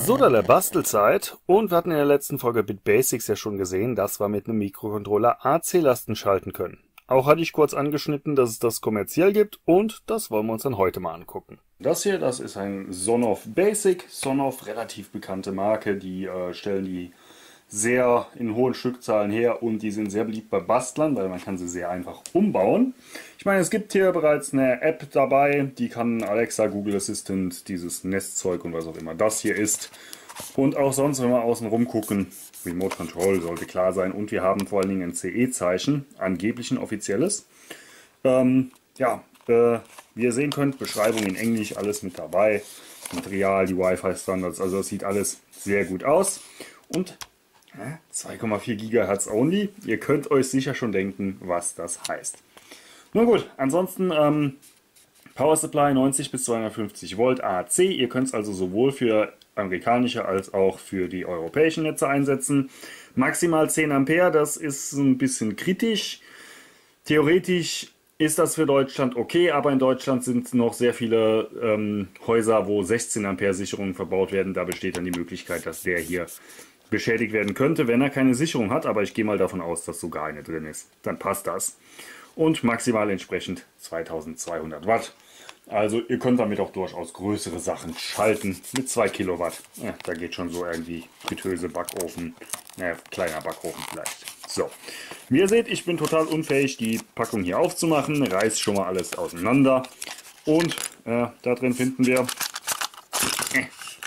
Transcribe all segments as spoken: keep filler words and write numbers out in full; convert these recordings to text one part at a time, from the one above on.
So, dann der Bastelzeit. Und wir hatten in der letzten Folge Bit Basics ja schon gesehen, dass wir mit einem Mikrocontroller A C-Lasten schalten können. Auch hatte ich kurz angeschnitten, dass es das kommerziell gibt und das wollen wir uns dann heute mal angucken. Das hier, das ist ein Sonoff Basic. Sonoff, relativ bekannte Marke, die äh, stellen die sehr in hohen Stückzahlen her und die sind sehr beliebt bei Bastlern, weil man kann sie sehr einfach umbauen. Ich meine, es gibt hier bereits eine App dabei, die kann Alexa, Google Assistant, dieses Nestzeug und was auch immer das hier ist. Und auch sonst, wenn wir außen rum gucken, Remote Control sollte klar sein und wir haben vor allen Dingen ein C E-Zeichen, angeblich ein offizielles. Ähm, ja, äh, wie ihr sehen könnt, Beschreibung in Englisch, alles mit dabei. Material, die Wi-Fi-Standards, also das sieht alles sehr gut aus. Und zwei Komma vier Gigahertz only. Ihr könnt euch sicher schon denken, was das heißt. Nun gut, ansonsten ähm, Power Supply neunzig bis zweihundertfünfzig Volt A C. Ihr könnt es also sowohl für amerikanische als auch für die europäischen Netze einsetzen. Maximal zehn Ampere, das ist ein bisschen kritisch. Theoretisch ist das für Deutschland okay, aber in Deutschland sind noch sehr viele ähm, Häuser, wo sechzehn Ampere Sicherungen verbaut werden. Da besteht dann die Möglichkeit, dass der hier beschädigt werden könnte, wenn er keine Sicherung hat, aber ich gehe mal davon aus, dass sogar eine drin ist. Dann passt das. Und maximal entsprechend zweitausendzweihundert Watt. Also ihr könnt damit auch durchaus größere Sachen schalten mit zwei Kilowatt. Ja, da geht schon so irgendwie Fritteuse, Backofen, naja, kleiner Backofen vielleicht. So, wie ihr seht, ich bin total unfähig, die Packung hier aufzumachen. Reißt schon mal alles auseinander. Und äh, da drin finden wir äh,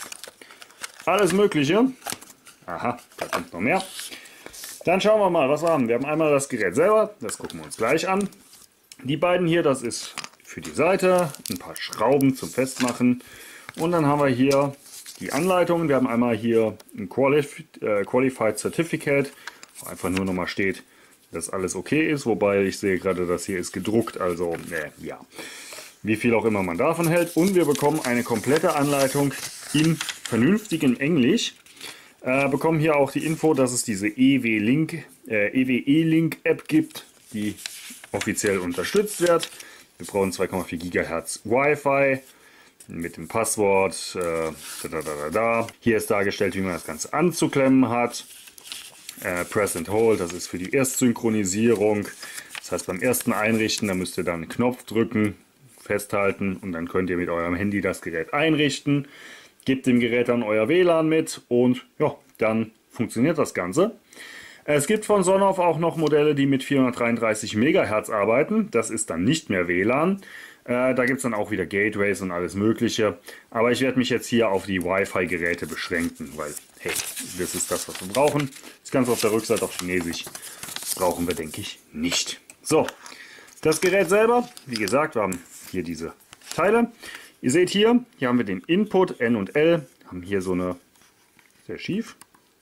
alles Mögliche. Aha, da kommt noch mehr. Dann schauen wir mal, was wir haben. Wir haben einmal das Gerät selber, das gucken wir uns gleich an. Die beiden hier, das ist für die Seite, ein paar Schrauben zum Festmachen. Und dann haben wir hier die Anleitung. Wir haben einmal hier ein Qualif äh, Qualified Certificate, wo einfach nur nochmal steht, dass alles okay ist. Wobei ich sehe gerade, das hier ist gedruckt, also äh, ja, wie viel auch immer man davon hält. Und wir bekommen eine komplette Anleitung in vernünftigem Englisch. Äh, bekommen hier auch die Info, dass es diese E W-Link, äh, E W E-Link-App gibt, die offiziell unterstützt wird. Wir brauchen zwei Komma vier Gigahertz Wi-Fi mit dem Passwort. Äh, da, da, da, da. Hier ist dargestellt, wie man das Ganze anzuklemmen hat. Äh, Press and Hold, das ist für die Erstsynchronisierung. Das heißt, beim ersten Einrichten, da müsst ihr dann einen Knopf drücken, festhalten und dann könnt ihr mit eurem Handy das Gerät einrichten. Gebt dem Gerät dann euer W L A N mit und ja, dann funktioniert das Ganze. Es gibt von Sonoff auch noch Modelle, die mit vierhundertdreiunddreißig Megahertz arbeiten. Das ist dann nicht mehr W L A N. Äh, da gibt es dann auch wieder Gateways und alles Mögliche. Aber ich werde mich jetzt hier auf die Wi-Fi-Geräte beschränken, weil, hey, das ist das, was wir brauchen. Das Ganze auf der Rückseite auf Chinesisch brauchen wir, denke ich, nicht. So, das Gerät selber, wie gesagt, wir haben hier diese Teile. Ihr seht hier, hier haben wir den Input N und L, haben hier so eine, sehr schief.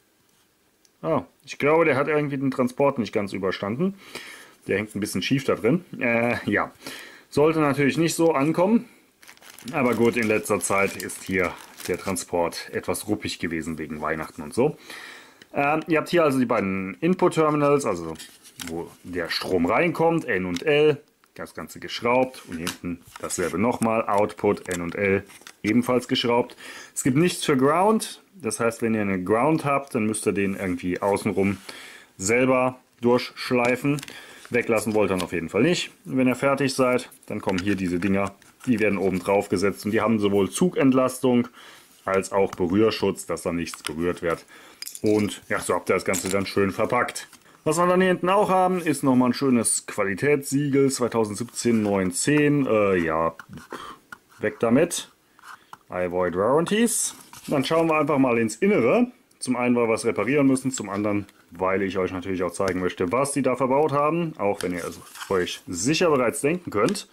Ah, ich glaube, der hat irgendwie den Transport nicht ganz überstanden. Der hängt ein bisschen schief da drin. Äh, ja, sollte natürlich nicht so ankommen. Aber gut, in letzter Zeit ist hier der Transport etwas ruppig gewesen wegen Weihnachten und so. Äh, ihr habt hier also die beiden Input-Terminals, also wo der Strom reinkommt, N und L. Das Ganze geschraubt und hinten dasselbe nochmal, Output N und L ebenfalls geschraubt. Es gibt nichts für Ground, das heißt, wenn ihr einen Ground habt, dann müsst ihr den irgendwie außenrum selber durchschleifen. Weglassen wollt ihr dann auf jeden Fall nicht. Wenn ihr fertig seid, dann kommen hier diese Dinger, die werden oben drauf gesetzt und die haben sowohl Zugentlastung als auch Berührschutz, dass da nichts berührt wird. Und ja, so habt ihr das Ganze dann schön verpackt. Was wir dann hier hinten auch haben, ist nochmal ein schönes Qualitätssiegel zweitausendsiebzehn neunzehn. Äh, ja, weg damit. I void warranties. Dann schauen wir einfach mal ins Innere. Zum einen, weil wir es reparieren müssen, zum anderen, weil ich euch natürlich auch zeigen möchte, was die da verbaut haben. Auch wenn ihr es euch sicher bereits denken könnt.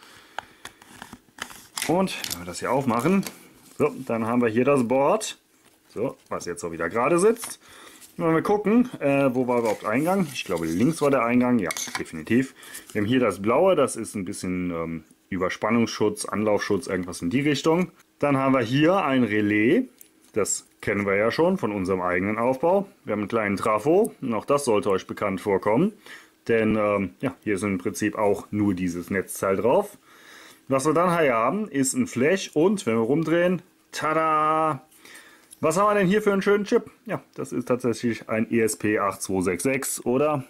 Und wenn wir das hier aufmachen, so, dann haben wir hier das Board. So, was jetzt so wieder gerade sitzt. Wenn wir gucken, äh, wo war überhaupt Eingang? Ich glaube, links war der Eingang. Ja, definitiv. Wir haben hier das Blaue, das ist ein bisschen ähm, Überspannungsschutz, Anlaufschutz, irgendwas in die Richtung. Dann haben wir hier ein Relais. Das kennen wir ja schon von unserem eigenen Aufbau. Wir haben einen kleinen Trafo. Und auch das sollte euch bekannt vorkommen. Denn ähm, ja, hier ist im Prinzip auch nur dieses Netzteil drauf. Was wir dann hier haben, ist ein Flash und, wenn wir rumdrehen, tada! Was haben wir denn hier für einen schönen Chip? Ja, das ist tatsächlich ein E S P acht zwei sechs sechs oder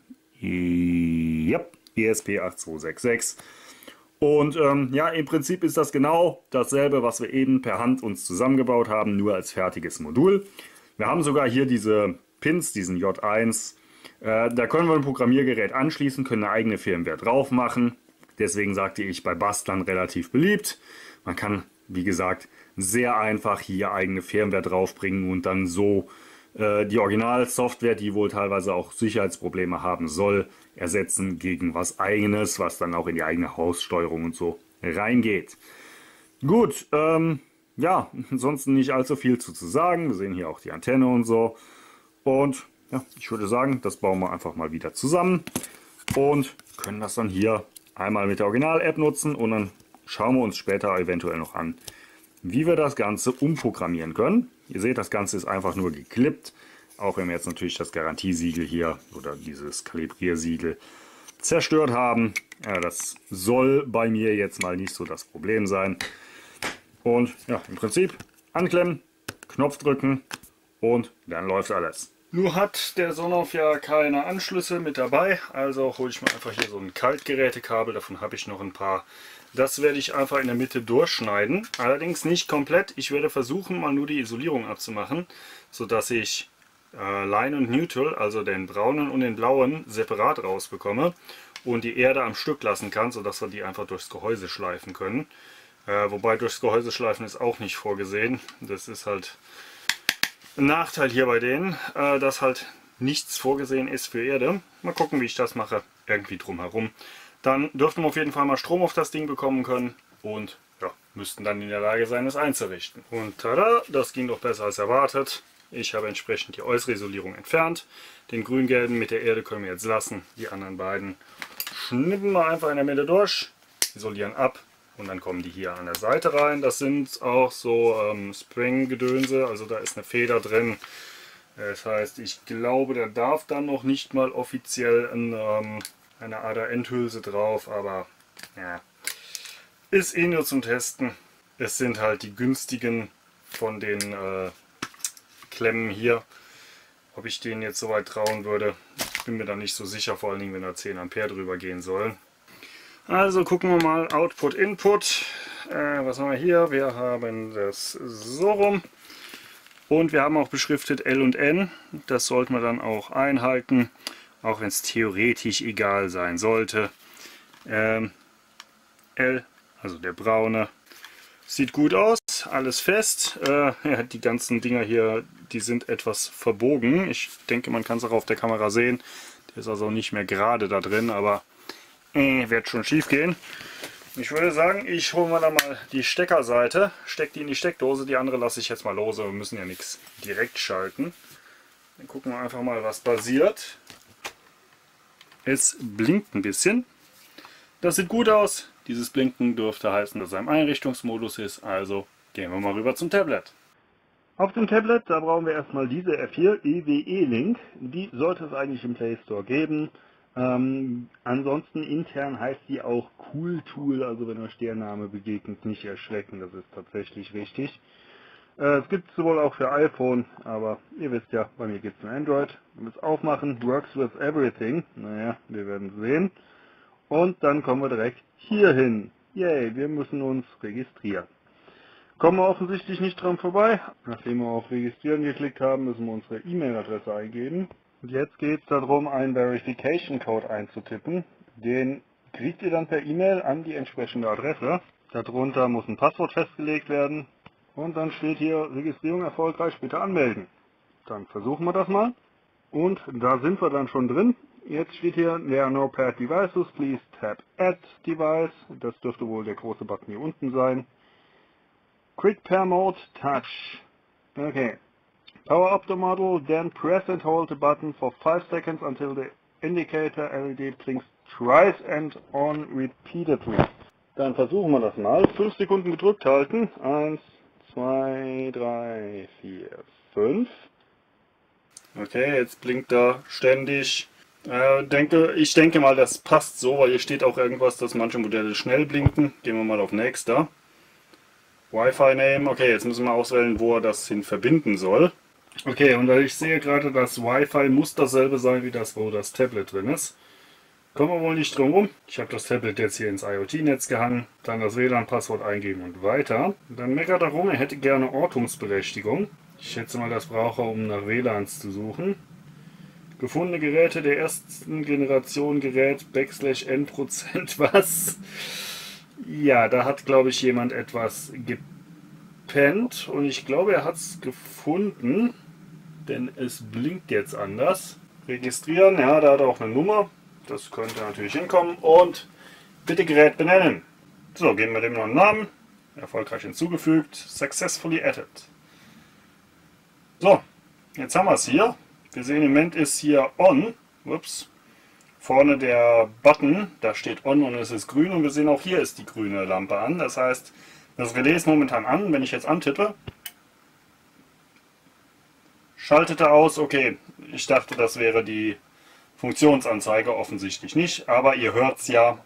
ja, E S P acht zwei sechs sechs. Und ähm, ja, im Prinzip ist das genau dasselbe, was wir eben per Hand uns zusammengebaut haben, nur als fertiges Modul. Wir haben sogar hier diese Pins, diesen J eins. Äh, da können wir ein Programmiergerät anschließen, können eine eigene Firmware drauf machen. Deswegen sagte ich, bei Bastlern relativ beliebt. Man kann, wie gesagt, sehr einfach hier eigene Firmware draufbringen und dann so äh, die Originalsoftware, die wohl teilweise auch Sicherheitsprobleme haben soll, ersetzen gegen was eigenes, was dann auch in die eigene Haussteuerung und so reingeht. Gut, ähm, ja, ansonsten nicht allzu viel zu, zu sagen. Wir sehen hier auch die Antenne und so. Und ja, ich würde sagen, das bauen wir einfach mal wieder zusammen und können das dann hier einmal mit der Original-App nutzen und dann schauen wir uns später eventuell noch an, wie wir das Ganze umprogrammieren können. Ihr seht, das Ganze ist einfach nur geklippt, auch wenn wir jetzt natürlich das Garantiesiegel hier oder dieses Kalibriersiegel zerstört haben. Ja, das soll bei mir jetzt mal nicht so das Problem sein. Und ja, im Prinzip anklemmen, Knopf drücken und dann läuft alles. Nur hat der Sonoff ja keine Anschlüsse mit dabei, also hole ich mir einfach hier so ein Kaltgerätekabel, davon habe ich noch ein paar. Das werde ich einfach in der Mitte durchschneiden, allerdings nicht komplett. Ich werde versuchen, mal nur die Isolierung abzumachen, sodass ich äh, Line und Neutral, also den braunen und den blauen, separat rausbekomme und die Erde am Stück lassen kann, sodass wir die einfach durchs Gehäuse schleifen können. Äh, wobei durchs Gehäuse schleifen ist auch nicht vorgesehen, das ist halt ein Nachteil hier bei denen, äh, dass halt nichts vorgesehen ist für Erde. Mal gucken, wie ich das mache, irgendwie drumherum. Dann dürften wir auf jeden Fall mal Strom auf das Ding bekommen können und ja, müssten dann in der Lage sein, es einzurichten. Und tada, das ging doch besser als erwartet. Ich habe entsprechend die äußere Isolierung entfernt. Den grün-gelben mit der Erde können wir jetzt lassen. Die anderen beiden schnippen wir einfach in der Mitte durch, isolieren ab. Und dann kommen die hier an der Seite rein. Das sind auch so ähm, Spring-Gedönse, also da ist eine Feder drin. Das heißt, ich glaube, da darf dann noch nicht mal offiziell ein, ähm, eine Ader-Endhülse drauf, aber ja, ist eh nur zum Testen. Es sind halt die günstigen von den äh, Klemmen hier. Ob ich denen jetzt so weit trauen würde, bin mir da nicht so sicher, vor allen Dingen, wenn da zehn Ampere drüber gehen sollen. Also gucken wir mal Output, Input. Äh, was haben wir hier? Wir haben das so rum. Und wir haben auch beschriftet L und N. Das sollten wir dann auch einhalten, auch wenn es theoretisch egal sein sollte. Ähm, L, also der braune, sieht gut aus, alles fest. Äh, ja, die ganzen Dinger hier, die sind etwas verbogen. Ich denke, man kann es auch auf der Kamera sehen. Der ist also nicht mehr gerade da drin, aber Äh, wird schon schief gehen. Ich würde sagen, ich hole mir da mal die Steckerseite, stecke die in die Steckdose, die andere lasse ich jetzt mal lose, wir müssen ja nichts direkt schalten. Dann gucken wir einfach mal, was passiert. Es blinkt ein bisschen. Das sieht gut aus. Dieses Blinken dürfte heißen, dass er im Einrichtungsmodus ist, also gehen wir mal rüber zum Tablet. Auf dem Tablet, da brauchen wir erstmal diese R vier E W E-Link. Die sollte es eigentlich im Play Store geben. Ähm, ansonsten intern heißt die auch Cool Tool, also wenn euch der Name begegnet, nicht erschrecken, das ist tatsächlich richtig. Äh, es gibt es wohl auch für iPhone, aber ihr wisst ja, bei mir gibt es ein Android. Wenn wir es aufmachen, works with everything, naja, wir werden sehen. Und dann kommen wir direkt hier hin. Yay, wir müssen uns registrieren. Kommen wir offensichtlich nicht dran vorbei. Nachdem wir auf Registrieren geklickt haben, müssen wir unsere E-Mail-Adresse eingeben. Und jetzt geht es darum, einen Verification Code einzutippen. Den kriegt ihr dann per E-Mail an die entsprechende Adresse. Darunter muss ein Passwort festgelegt werden. Und dann steht hier, Registrierung erfolgreich, bitte anmelden. Dann versuchen wir das mal. Und da sind wir dann schon drin. Jetzt steht hier, there are no paired devices, please tap Add Device. Das dürfte wohl der große Button hier unten sein. Quick Pair Mode, Touch. Okay. Power up the model, then press and hold the button for five seconds until the indicator L E D blinks twice and on repeatedly. Dann versuchen wir das mal. fünf Sekunden gedrückt halten. eins, zwei, drei, vier, fünf. Okay, jetzt blinkt er ständig. Äh, denke, ich denke mal, das passt so, weil hier steht auch irgendwas, dass manche Modelle schnell blinken. Gehen wir mal auf Nächster. Wi-Fi nehmen. Okay, jetzt müssen wir auswählen, wo er das hin verbinden soll. Okay, und ich sehe gerade, das Wi-Fi muss dasselbe sein wie das, wo das Tablet drin ist. Kommen wir wohl nicht drum rum. Ich habe das Tablet jetzt hier ins IoT-Netz gehangen, dann das W L A N-Passwort eingeben und weiter. Dann meckert er rum, er hätte gerne Ortungsberechtigung. Ich schätze mal, das braucht er, um nach W L A Ns zu suchen. Gefundene Geräte der ersten Generation Gerät, Backslash N Prozent, was? Ja, da hat, glaube ich, jemand etwas gepennt und ich glaube, er hat es gefunden, denn es blinkt jetzt anders. Registrieren, ja, da hat er auch eine Nummer. Das könnte natürlich hinkommen und bitte Gerät benennen. So, geben wir dem noch einen Namen. Erfolgreich hinzugefügt. Successfully added. So, jetzt haben wir es hier. Wir sehen im Moment ist hier On. Ups. Vorne der Button, da steht On und es ist grün. Und wir sehen auch hier ist die grüne Lampe an. Das heißt, das Relais ist momentan an. Wenn ich jetzt antippe, schaltet er aus. Okay, ich dachte, das wäre die Funktionsanzeige, offensichtlich nicht, aber ihr hört es ja.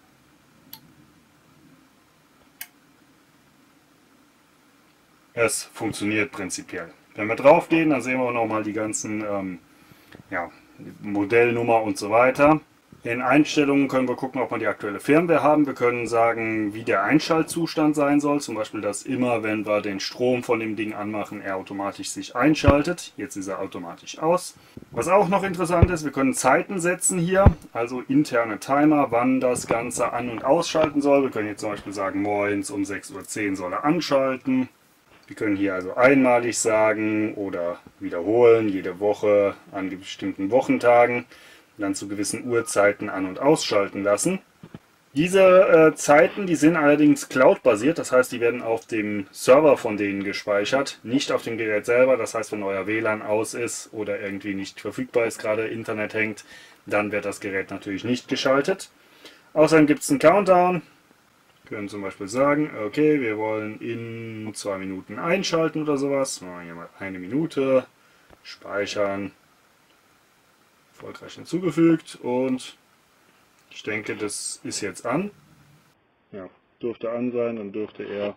Es funktioniert prinzipiell. Wenn wir drauf gehen, dann sehen wir nochmal die ganzen ähm, ja, Modellnummer und so weiter. In Einstellungen können wir gucken, ob wir die aktuelle Firmware haben. Wir können sagen, wie der Einschaltzustand sein soll. Zum Beispiel, dass immer, wenn wir den Strom von dem Ding anmachen, er automatisch sich einschaltet. Jetzt ist er automatisch aus. Was auch noch interessant ist, wir können Zeiten setzen hier. Also interne Timer, wann das Ganze an- und ausschalten soll. Wir können jetzt zum Beispiel sagen, morgens um sechs Uhr zehn soll er anschalten. Wir können hier also einmalig sagen oder wiederholen, jede Woche an bestimmten Wochentagen. Dann zu gewissen Uhrzeiten an- und ausschalten lassen. Diese äh, Zeiten, die sind allerdings Cloud-basiert, das heißt, die werden auf dem Server von denen gespeichert, nicht auf dem Gerät selber. Das heißt, wenn euer W L A N aus ist oder irgendwie nicht verfügbar ist, gerade Internet hängt, dann wird das Gerät natürlich nicht geschaltet. Außerdem gibt es einen Countdown. Wir können zum Beispiel sagen, okay, wir wollen in zwei Minuten einschalten oder sowas. Machen wir hier mal eine Minute, speichern. Erfolgreich hinzugefügt und ich denke, das ist jetzt an. Ja, dürfte an sein, dann dürfte er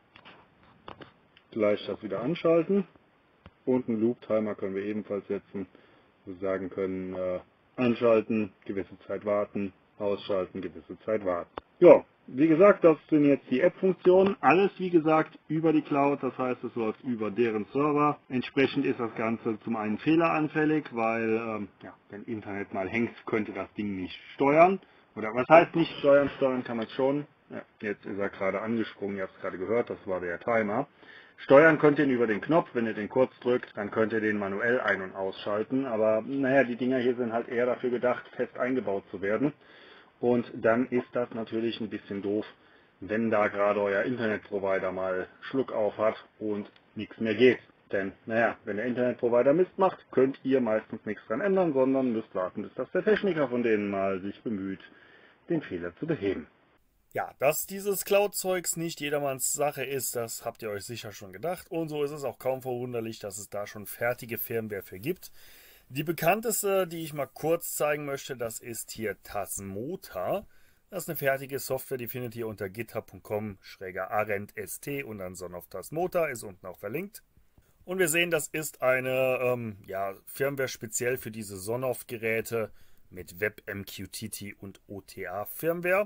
gleich das wieder anschalten. Und einen Loop-Timer können wir ebenfalls setzen. Wir sagen können, äh, anschalten, gewisse Zeit warten, ausschalten, gewisse Zeit warten. Ja, wie gesagt, das sind jetzt die App-Funktionen. Alles, wie gesagt, über die Cloud. Das heißt, es läuft über deren Server. Entsprechend ist das Ganze zum einen fehleranfällig, weil, ähm, ja, wenn Internet mal hängt, könnte das Ding nicht steuern. Oder was heißt nicht steuern? Steuern kann man schon. Ja, jetzt ist er gerade angesprungen, ihr habt es gerade gehört, das war der Timer. Steuern könnt ihr ihn über den Knopf, wenn ihr den kurz drückt, dann könnt ihr den manuell ein- und ausschalten. Aber naja, die Dinger hier sind halt eher dafür gedacht, fest eingebaut zu werden. Und dann ist das natürlich ein bisschen doof, wenn da gerade euer Internetprovider mal Schluck auf hat und nichts mehr geht. Denn, naja, wenn der Internetprovider Mist macht, könnt ihr meistens nichts dran ändern, sondern müsst warten, bis das der Techniker von denen mal sich bemüht, den Fehler zu beheben. Ja, dass dieses Cloud-Zeugs nicht jedermanns Sache ist, das habt ihr euch sicher schon gedacht. Und so ist es auch kaum verwunderlich, dass es da schon fertige Firmware für gibt. Die bekannteste, die ich mal kurz zeigen möchte, das ist hier Tasmota. Das ist eine fertige Software, die findet ihr unter github punkt com slash arendst und dann Sonoff Tasmota, ist unten auch verlinkt. Und wir sehen, das ist eine ähm, ja, Firmware speziell für diese Sonoff-Geräte mit WebMQTT und O T A-Firmware.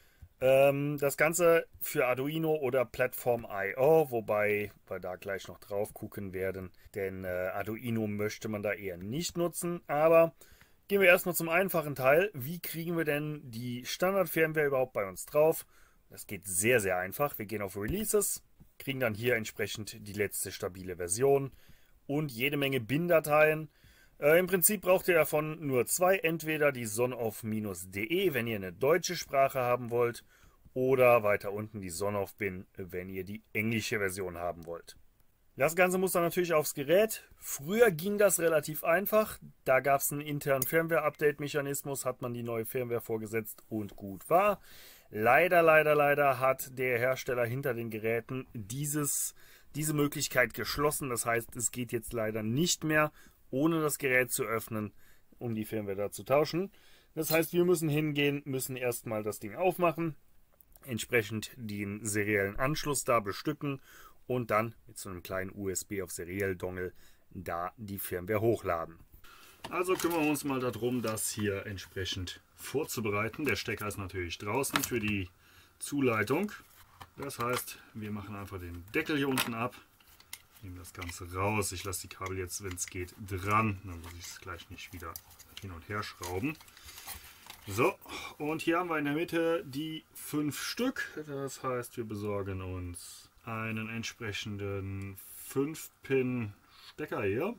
Ähm, das Ganze für Arduino oder Platform Punkt i o, wobei wir da gleich noch drauf gucken werden, denn äh, Arduino möchte man da eher nicht nutzen. Aber gehen wir erstmal zum einfachen Teil. Wie kriegen wir denn die Standard-Firmware überhaupt bei uns drauf? Das geht sehr, sehr einfach. Wir gehen auf Releases, kriegen dann hier entsprechend die letzte stabile Version und jede Menge Bin-Dateien. Äh, Im Prinzip braucht ihr davon nur zwei, entweder die sonoff-de, wenn ihr eine deutsche Sprache haben wollt, oder weiter unten die Sonoff-Bin, wenn ihr die englische Version haben wollt. Das Ganze muss dann natürlich aufs Gerät. Früher ging das relativ einfach, da gab es einen internen Firmware-Update-Mechanismus, hat man die neue Firmware vorgesetzt und gut war. Leider, leider, leider hat der Hersteller hinter den Geräten dieses, diese Möglichkeit geschlossen, das heißt, es geht jetzt leider nicht mehr, ohne das Gerät zu öffnen, um die Firmware da zu tauschen. Das heißt, wir müssen hingehen, müssen erstmal das Ding aufmachen, entsprechend den seriellen Anschluss da bestücken und dann mit so einem kleinen U S B auf Serial-Dongle da die Firmware hochladen. Also kümmern wir uns mal darum, das hier entsprechend vorzubereiten. Der Stecker ist natürlich draußen für die Zuleitung. Das heißt, wir machen einfach den Deckel hier unten ab, nehmen das Ganze raus. Ich lasse die Kabel jetzt, wenn es geht, dran. Dann muss ich es gleich nicht wieder hin und her schrauben. So, und hier haben wir in der Mitte die fünf Stück. Das heißt, wir besorgen uns einen entsprechenden fünf Pin Stecker hier.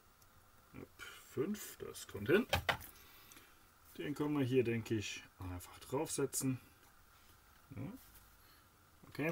fünf, das kommt hin. Den können wir hier, denke ich, einfach draufsetzen. Ja. Okay.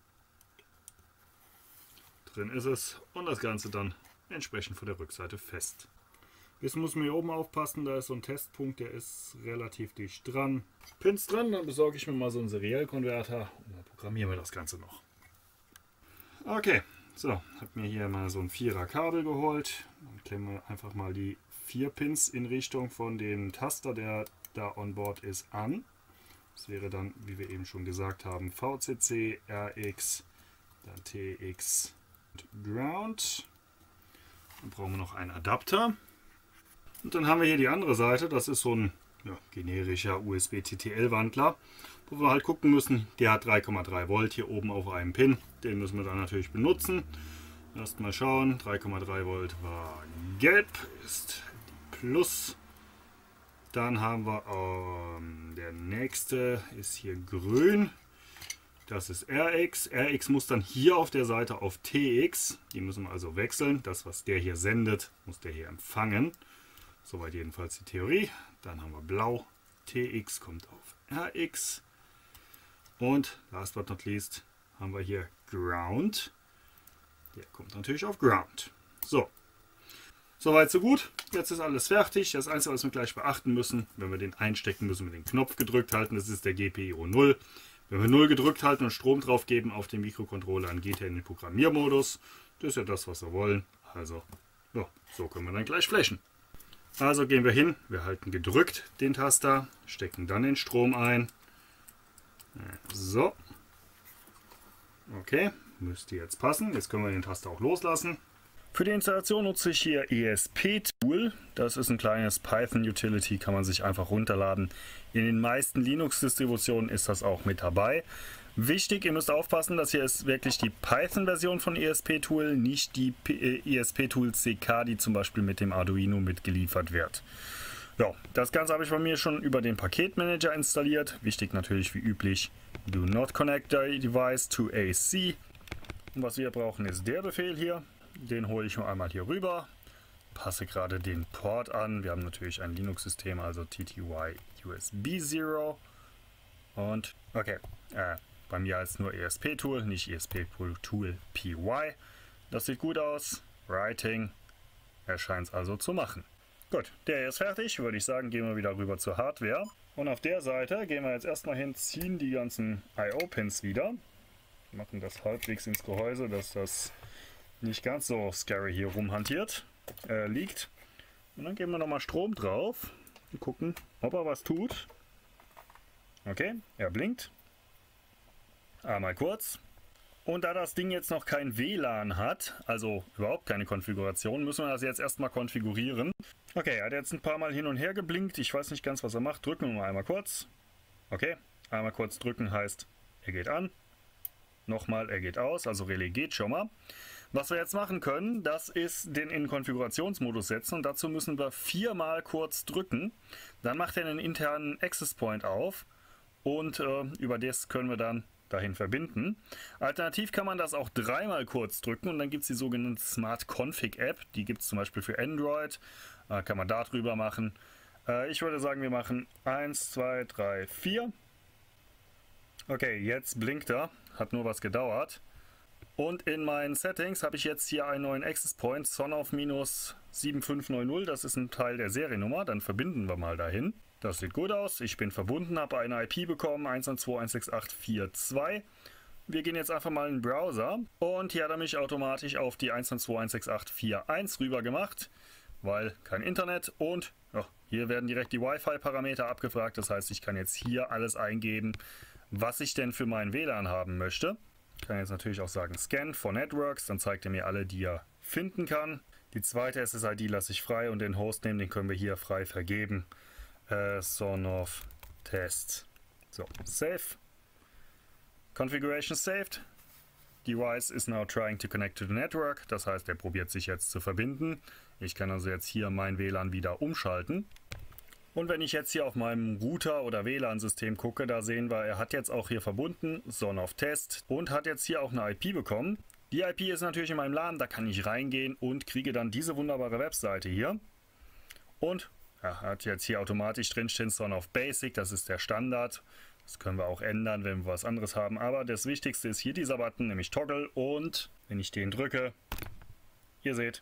Drin ist es und das Ganze dann entsprechend von der Rückseite fest. Jetzt muss man hier oben aufpassen, da ist so ein Testpunkt, der ist relativ dicht dran. Pins dran, dann besorge ich mir mal so einen Serialkonverter und dann programmieren wir das Ganze noch. Okay, so, habe mir hier mal so ein Vierer Kabel geholt. Dann klemmen wir einfach mal die vier Pins in Richtung von dem Taster, der da on board ist, an. Das wäre dann, wie wir eben schon gesagt haben, V C C, R X, dann T X und Ground. Dann brauchen wir noch einen Adapter. Und dann haben wir hier die andere Seite, das ist so ein ja, generischer U S B T T L-Wandler, wo wir halt gucken müssen, der hat drei Komma drei Volt hier oben auf einem Pin. Den müssen wir dann natürlich benutzen. Erst mal schauen, drei Komma drei Volt war gelb, ist die Plus. Dann haben wir, ähm, der nächste ist hier grün. Das ist R X. R X muss dann hier auf der Seite auf T X. Die müssen wir also wechseln. Das, was der hier sendet, muss der hier empfangen. Soweit jedenfalls die Theorie. Dann haben wir blau. T X kommt auf R X. Und last but not least haben wir hier Ground. Der kommt natürlich auf Ground. So. Soweit so gut. Jetzt ist alles fertig. Das Einzige, was wir gleich beachten müssen, wenn wir den einstecken, müssen wir den Knopf gedrückt halten. Das ist der G P I O null. Wenn wir null gedrückt halten und Strom drauf geben auf den Mikrocontroller, dann geht er in den Programmiermodus. Das ist ja das, was wir wollen. Also, ja, so können wir dann gleich flashen. Also gehen wir hin. Wir halten gedrückt den Taster, stecken dann den Strom ein. So. Okay, müsste jetzt passen. Jetzt können wir den Taster auch loslassen. Für die Installation nutze ich hier E S P Tool. Das ist ein kleines Python-Utility, kann man sich einfach runterladen. In den meisten Linux-Distributionen ist das auch mit dabei. Wichtig, ihr müsst aufpassen, das hier ist wirklich die Python-Version von E S P Tool, nicht die E S P Tool C K, die zum Beispiel mit dem Arduino mitgeliefert wird. Ja, das Ganze habe ich bei mir schon über den Paketmanager installiert. Wichtig natürlich wie üblich, do not connect the device to A C. Und was wir brauchen ist der Befehl hier. Den hole ich nur einmal hier rüber, passe gerade den Port an. Wir haben natürlich ein Linux-System, also T T Y U S B null. Und okay, äh, bei mir heißt nur E S P Tool, nicht E S P Tool P Y. Das sieht gut aus. Writing, er scheint es also zu machen. Gut, der hier ist fertig. Würde ich sagen, gehen wir wieder rüber zur Hardware. Und auf der Seite gehen wir jetzt erstmal hin, ziehen die ganzen I O-Pins wieder. Machen das halbwegs ins Gehäuse, dass das nicht ganz so scary hier rumhantiert, äh, liegt. Und dann geben wir nochmal Strom drauf und gucken, ob er was tut. Okay, er blinkt. Einmal kurz. Und da das Ding jetzt noch kein W L A N hat, also überhaupt keine Konfiguration, müssen wir das jetzt erstmal konfigurieren. Okay, er hat jetzt ein paar Mal hin und her geblinkt. Ich weiß nicht ganz, was er macht. Drücken wir mal einmal kurz. Okay, einmal kurz drücken heißt, er geht an. Nochmal, er geht aus, also Relais geht schon mal. Was wir jetzt machen können, das ist den in Konfigurationsmodus setzen und dazu müssen wir viermal kurz drücken. Dann macht er einen internen Access Point auf und äh, über das können wir dann dahin verbinden. Alternativ kann man das auch dreimal kurz drücken und dann gibt es die sogenannte Smart Config App. Die gibt es zum Beispiel für Android, äh, kann man da drüber machen. Äh, ich würde sagen, wir machen eins, zwei, drei, vier. Okay, jetzt blinkt er, hat nur was gedauert. Und in meinen Settings habe ich jetzt hier einen neuen Access Point, Sonoff sieben fünf neun null, das ist ein Teil der Seriennummer, dann verbinden wir mal dahin. Das sieht gut aus, ich bin verbunden, habe eine I P bekommen, eins eins zwei Punkt eins sechs acht Punkt vier zwei. Wir gehen jetzt einfach mal in den Browser und hier hat er mich automatisch auf die eins eins zwei Punkt eins sechs acht Punkt vier eins rüber gemacht, weil kein Internet und ja, hier werden direkt die Wi-Fi-Parameter abgefragt, das heißt, ich kann jetzt hier alles eingeben, was ich denn für meinen W L A N haben möchte. Ich kann jetzt natürlich auch sagen Scan for Networks, dann zeigt er mir alle, die er finden kann. Die zweite S S I D lasse ich frei und den Hostname, den können wir hier frei vergeben. Äh, Sonoff Test. So, Save. Configuration saved. Device is now trying to connect to the network. Das heißt, er probiert sich jetzt zu verbinden. Ich kann also jetzt hier mein W L A N wieder umschalten. Und wenn ich jetzt hier auf meinem Router oder W L A N-System gucke, da sehen wir, er hat jetzt auch hier verbunden, Sonoff Test, und hat jetzt hier auch eine I P bekommen. Die I P ist natürlich in meinem LAN, da kann ich reingehen und kriege dann diese wunderbare Webseite hier. Und er hat jetzt hier automatisch drinstehen Sonoff Basic, das ist der Standard. Das können wir auch ändern, wenn wir was anderes haben. Aber das Wichtigste ist hier dieser Button, nämlich Toggle. Und wenn ich den drücke, ihr seht,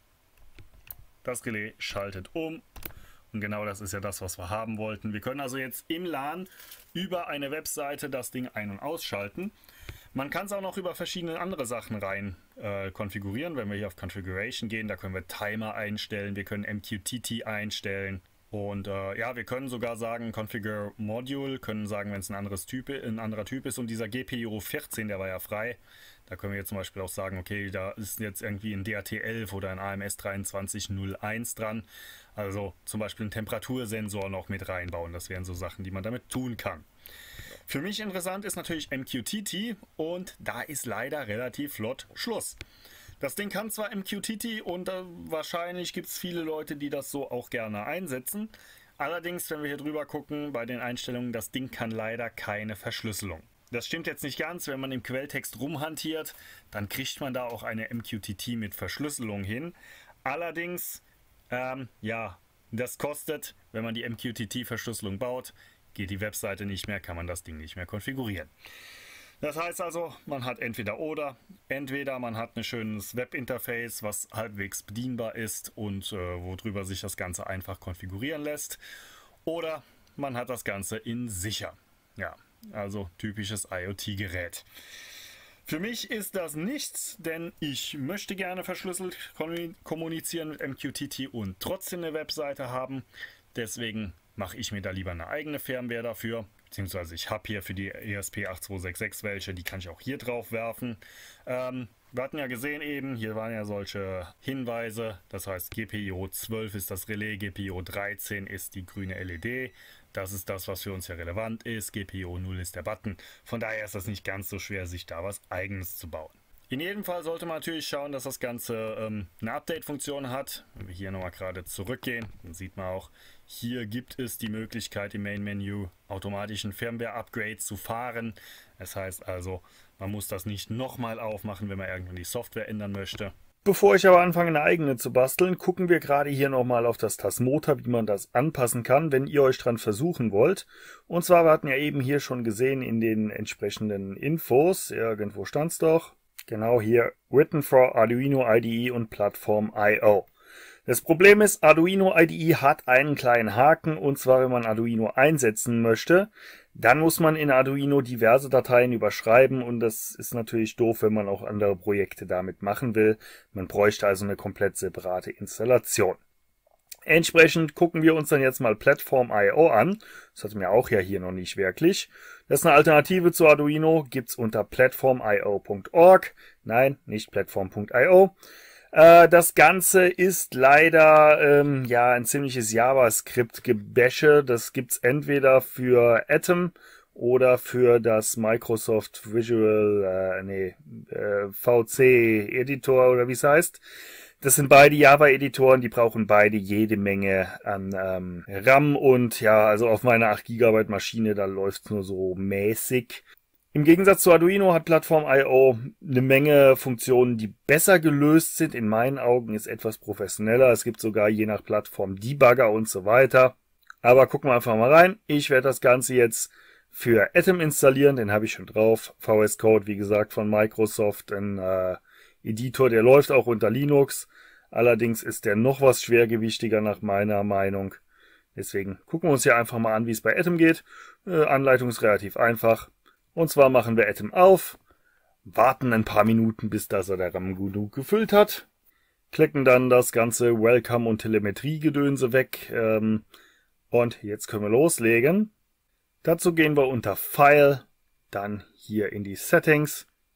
das Relais schaltet um. Und genau das ist ja das, was wir haben wollten. Wir können also jetzt im LAN über eine Webseite das Ding ein- und ausschalten. Man kann es auch noch über verschiedene andere Sachen rein äh, konfigurieren. Wenn wir hier auf Configuration gehen, da können wir Timer einstellen, wir können M Q T T einstellen. Und äh, ja, wir können sogar sagen, Configure Module, können sagen, wenn es ein anderes Typ, ein anderer Typ ist. Und dieser G P I O vierzehn, der war ja frei. Da können wir jetzt zum Beispiel auch sagen, okay, da ist jetzt irgendwie ein D H T elf oder ein A M S dreiundzwanzig null eins dran. Also zum Beispiel einen Temperatursensor noch mit reinbauen. Das wären so Sachen, die man damit tun kann. Für mich interessant ist natürlich M Q T T und da ist leider relativ flott Schluss. Das Ding kann zwar M Q T T und äh, wahrscheinlich gibt es viele Leute, die das so auch gerne einsetzen. Allerdings, wenn wir hier drüber gucken, bei den Einstellungen, das Ding kann leider keine Verschlüsselung. Das stimmt jetzt nicht ganz, wenn man im Quelltext rumhantiert, dann kriegt man da auch eine M Q T T mit Verschlüsselung hin. Allerdings, ähm, ja, das kostet, wenn man die M Q T T-Verschlüsselung baut, geht die Webseite nicht mehr, kann man das Ding nicht mehr konfigurieren. Das heißt also, man hat entweder oder, entweder man hat ein schönes Webinterface, was halbwegs bedienbar ist und äh, worüber sich das Ganze einfach konfigurieren lässt, oder man hat das Ganze in sicher. Ja, also typisches IoT-Gerät. Für mich ist das nichts, denn ich möchte gerne verschlüsselt kommunizieren mit M Q T T und trotzdem eine Webseite haben. Deswegen mache ich mir da lieber eine eigene Firmware dafür. Beziehungsweise ich habe hier für die E S P acht zwei sechs sechs welche, die kann ich auch hier drauf werfen. Ähm, wir hatten ja gesehen eben, hier waren ja solche Hinweise. Das heißt G P I O zwölf ist das Relais, G P I O dreizehn ist die grüne L E D. Das ist das, was für uns ja relevant ist. G P I O null ist der Button. Von daher ist das nicht ganz so schwer, sich da was Eigenes zu bauen. In jedem Fall sollte man natürlich schauen, dass das Ganze ähm, eine Update-Funktion hat. Wenn wir hier nochmal gerade zurückgehen, dann sieht man auch, hier gibt es die Möglichkeit im Main-Menü automatischen Firmware-Upgrade zu fahren. Das heißt also, man muss das nicht nochmal aufmachen, wenn man irgendwann die Software ändern möchte. Bevor ich aber anfange, eine eigene zu basteln, gucken wir gerade hier nochmal auf das Tasmota, wie man das anpassen kann, wenn ihr euch dran versuchen wollt. Und zwar, wir hatten ja eben hier schon gesehen in den entsprechenden Infos, irgendwo stand es doch, genau hier, Written for Arduino I D E und Plattform I O. Das Problem ist, Arduino I D E hat einen kleinen Haken, und zwar, wenn man Arduino einsetzen möchte, dann muss man in Arduino diverse Dateien überschreiben, und das ist natürlich doof, wenn man auch andere Projekte damit machen will. Man bräuchte also eine komplett separate Installation. Entsprechend gucken wir uns dann jetzt mal Plattform I O an. Das hatten wir auch ja hier noch nicht wirklich. Das ist eine Alternative zu Arduino, gibt's unter platform i o punkt org. Nein, nicht platform punkt i o. Das Ganze ist leider ähm, ja ein ziemliches JavaScript-Gebäsche. Das gibt's entweder für Atom oder für das Microsoft Visual äh, nee, äh, V C Editor oder wie es heißt. Das sind beide Java-Editoren, die brauchen beide jede Menge an ähm, RAM und ja, also auf meiner acht Gigabyte Maschine, da läuft's nur so mäßig. Im Gegensatz zu Arduino hat Plattform I O eine Menge Funktionen, die besser gelöst sind. In meinen Augen ist etwas professioneller. Es gibt sogar je nach Plattform Debugger und so weiter. Aber gucken wir einfach mal rein. Ich werde das Ganze jetzt für Atom installieren. Den habe ich schon drauf. V S Code, wie gesagt, von Microsoft. Ein äh, Editor, der läuft auch unter Linux. Allerdings ist der noch was schwergewichtiger nach meiner Meinung. Deswegen gucken wir uns hier einfach mal an, wie es bei Atom geht. Äh, Anleitung ist relativ einfach. Und zwar machen wir Atom auf, warten ein paar Minuten, bis das er der RAM genug gefüllt hat, klicken dann das ganze Welcome- und Telemetrie-Gedönse weg ähm, und jetzt können wir loslegen. Dazu gehen wir unter File, dann hier in die Settings,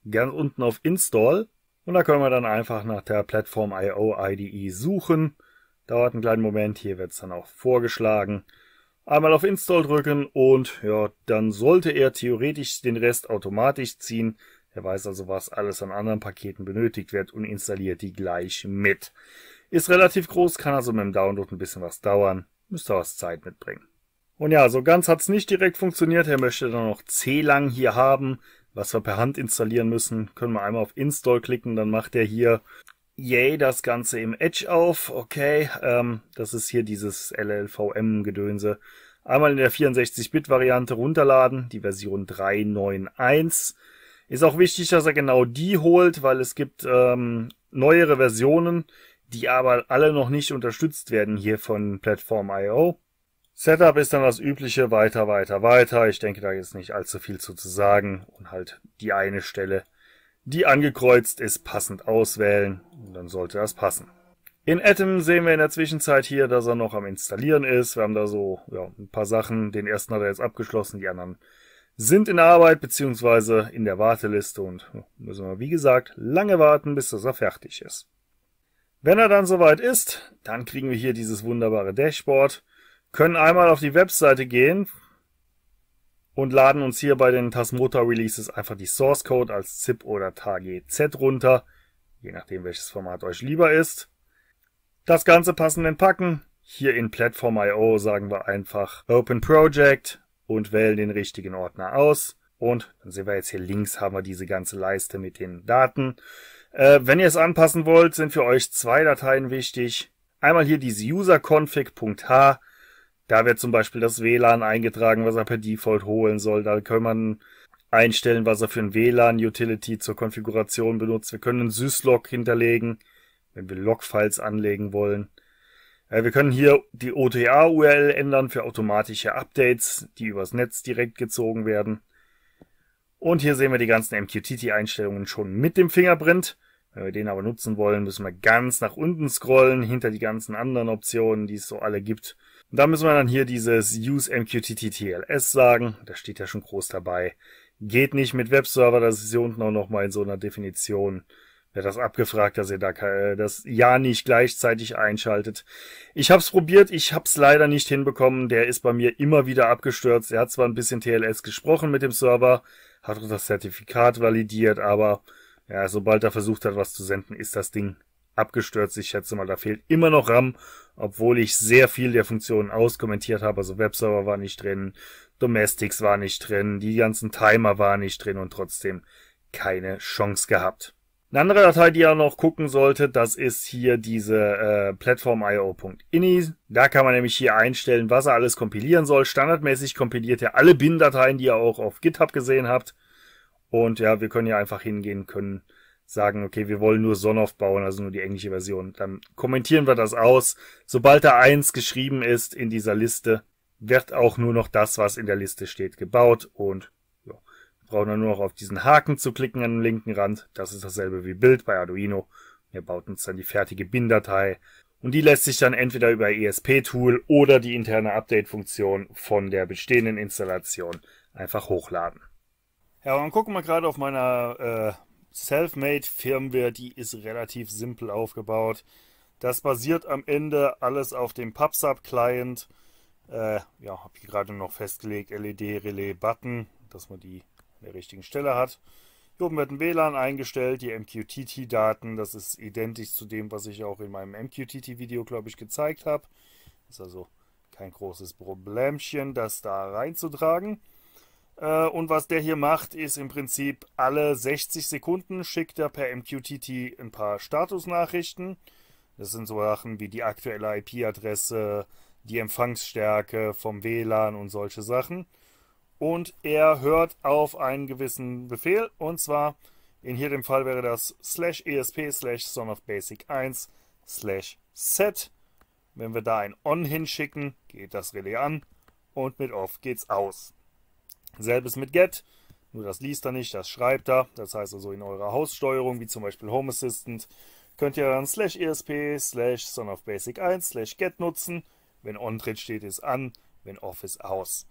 ganz unten auf Install. Und da können wir dann einfach nach der Platform I O I D E suchen. Dauert einen kleinen Moment, hier wird es dann auch vorgeschlagen. Einmal auf Install drücken und ja, dann sollte er theoretisch den Rest automatisch ziehen. Er weiß also, was alles an anderen Paketen benötigt wird und installiert die gleich mit. Ist relativ groß, kann also mit dem Download ein bisschen was dauern. Müsste was Zeit mitbringen. Und ja, so ganz hat es nicht direkt funktioniert. Er möchte dann noch C lang hier haben, was wir per Hand installieren müssen. Können wir einmal auf Install klicken, dann macht er hier, yay, das Ganze im Edge auf. Okay, ähm, das ist hier dieses L L V M-Gedönse. Einmal in der vierundsechzig Bit Variante runterladen, die Version drei Punkt neun Punkt eins. Ist auch wichtig, dass er genau die holt, weil es gibt ähm, neuere Versionen, die aber alle noch nicht unterstützt werden hier von Platform I O. Setup ist dann das übliche, weiter, weiter, weiter. Ich denke, da ist nicht allzu viel zu, zu sagen. Und halt die eine Stelle, die angekreuzt ist, passend auswählen. Und dann sollte das passen. In Atom sehen wir in der Zwischenzeit hier, dass er noch am Installieren ist. Wir haben da so ja, ein paar Sachen. Den ersten hat er jetzt abgeschlossen, die anderen sind in Arbeit beziehungsweise in der Warteliste. Und müssen wir, wie gesagt, lange warten, bis das er fertig ist. Wenn er dann soweit ist, dann kriegen wir hier dieses wunderbare Dashboard. Können einmal auf die Webseite gehen und laden uns hier bei den Tasmota Releases einfach die Source Code als ZIP oder T A G Z runter, je nachdem welches Format euch lieber ist. Das Ganze passend entpacken. Hier in Platform I O sagen wir einfach Open Project und wählen den richtigen Ordner aus. Und dann sehen wir jetzt hier links haben wir diese ganze Leiste mit den Daten. Äh, wenn ihr es anpassen wollt, sind für euch zwei Dateien wichtig. Einmal hier diese userconfig.h. Da wird zum Beispiel das W LAN eingetragen, was er per Default holen soll. Da kann man einstellen, was er für ein W LAN-Utility zur Konfiguration benutzt. Wir können einen syslog hinterlegen, wenn wir Logfiles anlegen wollen. Wir können hier die O T A U R L ändern für automatische Updates, die übers Netz direkt gezogen werden. Und hier sehen wir die ganzen M Q T T-Einstellungen schon mit dem Fingerprint. Wenn wir den aber nutzen wollen, müssen wir ganz nach unten scrollen, hinter die ganzen anderen Optionen, die es so alle gibt. Und da müssen wir dann hier dieses Use M Q T T T L S sagen. Da steht ja schon groß dabei. Geht nicht mit Webserver, das ist hier unten auch nochmal in so einer Definition. Wird das abgefragt, dass ihr da das Ja nicht gleichzeitig einschaltet. Ich habe es probiert, ich habe es leider nicht hinbekommen. Der ist bei mir immer wieder abgestürzt. Er hat zwar ein bisschen T L S gesprochen mit dem Server, hat auch das Zertifikat validiert, aber ja, sobald er versucht hat, was zu senden, ist das Ding abgestürzt. Ich schätze mal, da fehlt immer noch RAM, obwohl ich sehr viel der Funktionen auskommentiert habe. Also Webserver war nicht drin, Domestics war nicht drin, die ganzen Timer waren nicht drin und trotzdem keine Chance gehabt. Eine andere Datei, die ihr noch gucken solltet, das ist hier diese äh, platform I O Punkt I N I. Da kann man nämlich hier einstellen, was er alles kompilieren soll. Standardmäßig kompiliert er alle Bin-Dateien, die ihr auch auf GitHub gesehen habt. Und ja, wir können hier einfach hingehen, können sagen, okay, wir wollen nur Sonoff bauen, also nur die englische Version. Dann kommentieren wir das aus. Sobald da eins geschrieben ist in dieser Liste, wird auch nur noch das, was in der Liste steht, gebaut. Und ja, wir brauchen dann nur noch auf diesen Haken zu klicken an dem linken Rand. Das ist dasselbe wie Bild bei Arduino. Er baut uns dann die fertige Bin-Datei. Und die lässt sich dann entweder über E S P-Tool oder die interne Update-Funktion von der bestehenden Installation einfach hochladen. Ja, und gucken wir gerade auf meiner äh, Selfmade Firmware, die ist relativ simpel aufgebaut. Das basiert am Ende alles auf dem PubSub Client. Äh, ja, habe ich gerade noch festgelegt, L E D Relais Button, dass man die an der richtigen Stelle hat. Hier oben wird ein W LAN eingestellt, die M Q T T-Daten, das ist identisch zu dem, was ich auch in meinem M Q T T-Video, glaube ich, gezeigt habe. Ist also kein großes Problemchen, das da reinzutragen. Und was der hier macht, ist im Prinzip alle sechzig Sekunden schickt er per M Q T T ein paar Statusnachrichten. Das sind so Sachen wie die aktuelle I P-Adresse, die Empfangsstärke vom W LAN und solche Sachen. Und er hört auf einen gewissen Befehl, und zwar in hier dem Fall wäre das slash esp slash sonofbasic eins slash set. Wenn wir da ein on hinschicken, geht das Relais an und mit off geht's aus. Selbes mit get, nur das liest er nicht, das schreibt er. Das heißt also in eurer Haussteuerung, wie zum Beispiel Home Assistant, könnt ihr dann slash esp slash sonofbasic eins slash get nutzen. Wenn on drin steht, ist an, wenn off ist aus.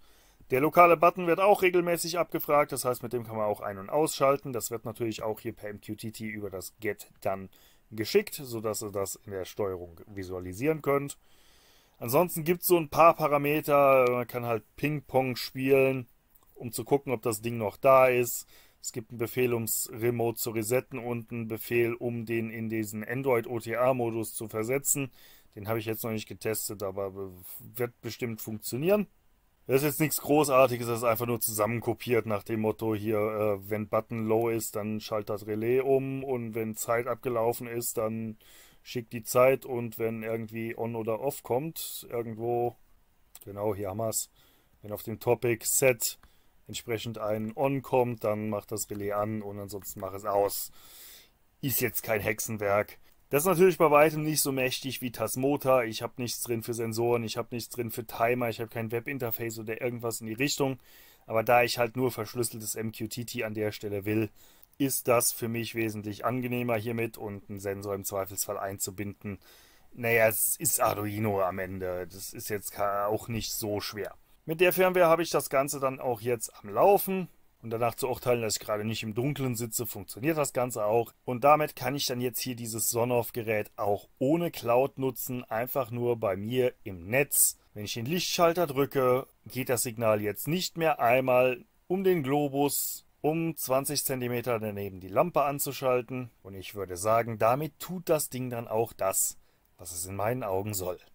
Der lokale Button wird auch regelmäßig abgefragt, das heißt, mit dem kann man auch ein- und ausschalten. Das wird natürlich auch hier per M Q T T über das Get dann geschickt, sodass ihr das in der Steuerung visualisieren könnt. Ansonsten gibt es so ein paar Parameter, man kann halt Ping-Pong spielen, um zu gucken, ob das Ding noch da ist. Es gibt einen Befehl, um es remote zu resetten und einen Befehl, um den in diesen Android-O T A-Modus zu versetzen. Den habe ich jetzt noch nicht getestet, aber wird bestimmt funktionieren. Das ist jetzt nichts Großartiges, das ist einfach nur zusammenkopiert nach dem Motto hier, äh, wenn Button low ist, dann schaltet das Relais um und wenn Zeit abgelaufen ist, dann schickt die Zeit und wenn irgendwie on oder off kommt, irgendwo, genau, hier haben wir es, wenn auf dem Topic Set entsprechend ein on kommt, dann macht das Relais an und ansonsten macht es aus. Ist jetzt kein Hexenwerk. Das ist natürlich bei weitem nicht so mächtig wie Tasmota. Ich habe nichts drin für Sensoren, ich habe nichts drin für Timer, ich habe kein Webinterface oder irgendwas in die Richtung. Aber da ich halt nur verschlüsseltes M Q T T an der Stelle will, ist das für mich wesentlich angenehmer hiermit und einen Sensor im Zweifelsfall einzubinden. Naja, es ist Arduino am Ende. Das ist jetzt auch nicht so schwer. Mit der Firmware habe ich das Ganze dann auch jetzt am Laufen. Und danach zu urteilen, dass ich gerade nicht im Dunkeln sitze, funktioniert das Ganze auch. Und damit kann ich dann jetzt hier dieses Sonoff-Gerät auch ohne Cloud nutzen, einfach nur bei mir im Netz. Wenn ich den Lichtschalter drücke, geht das Signal jetzt nicht mehr einmal um den Globus, um zwanzig Zentimeter daneben die Lampe anzuschalten. Und ich würde sagen, damit tut das Ding dann auch das, was es in meinen Augen soll.